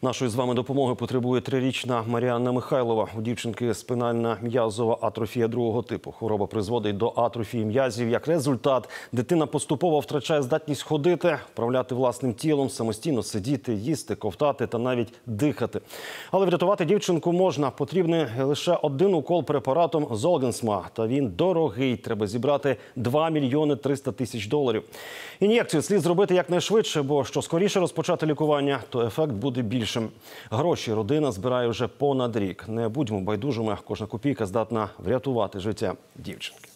Нашої з вами допомоги потребує 3-річна Маріанна Михайлова. У дівчинки спинальна м'язова атрофія другого типу. Хвороба призводить до атрофії м'язів. Як результат, дитина поступово втрачає здатність ходити, управляти власним тілом, самостійно сидіти, їсти, ковтати та навіть дихати. Але врятувати дівчинку можна. Потрібний лише один укол препаратом Золгенсма. Та він дорогий. Треба зібрати 2 мільйони 300 тисяч доларів. Ін'єкцію слід зробити якнайшвидше, бо що скоріше розпочати лікування, то ефект буде більшим. Гроші родина збирає вже понад рік. Не будьмо байдужими, кожна копійка здатна врятувати життя дівчинки.